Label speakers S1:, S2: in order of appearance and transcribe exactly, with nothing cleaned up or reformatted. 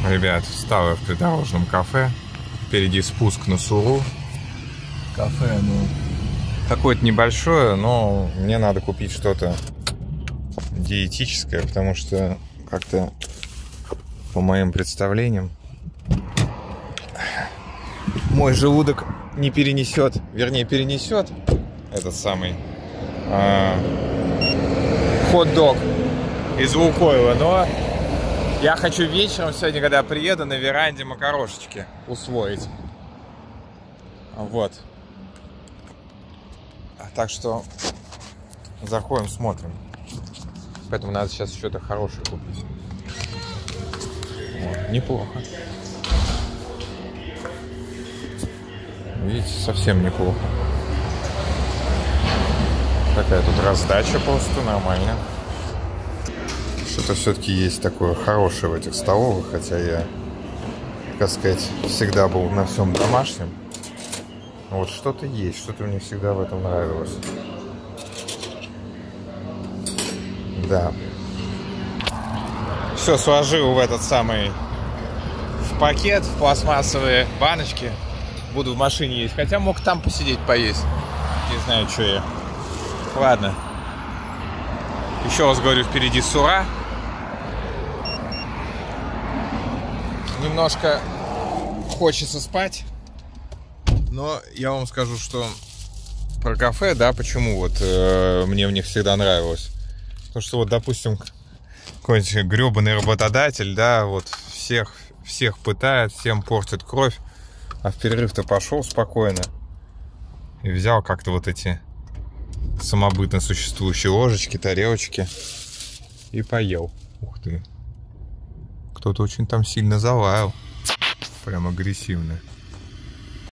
S1: Ребят, встал я в придорожном кафе. Впереди спуск на Суру. Кафе, ну, какое-то небольшое, но мне надо купить что-то диетическое, потому что как-то по моим представлениям мой желудок не перенесет, вернее перенесет этот самый а, хот-дог из Лукойла, но я хочу вечером сегодня, когда приеду, на веранде макарошечки усвоить. Вот. Так что заходим, смотрим. Поэтому надо сейчас что-то хорошее купить. Вот. Неплохо. Видите, совсем неплохо. Такая тут раздача просто нормально. Что-то все-таки есть такое хорошее в этих столовых, хотя я, так сказать, всегда был на всем домашнем. Вот что-то есть, что-то мне всегда в этом нравилось. Да. Все сложил в этот самый в пакет, в пластмассовые баночки. Буду в машине есть. Хотя мог там посидеть, поесть. Не знаю, что я. Ладно. Еще раз говорю, впереди Сура. Немножко хочется спать. Но я вам скажу, что про кафе, да, почему вот э, мне в них всегда нравилось. Потому что вот, допустим, какой-нибудь гребаный работодатель, да, вот всех, всех пытает, всем портит кровь. А в перерыв-то пошел спокойно и взял как-то вот эти самобытно существующие ложечки, тарелочки и поел. Ух ты. Кто-то очень там сильно залаял. Прям агрессивно.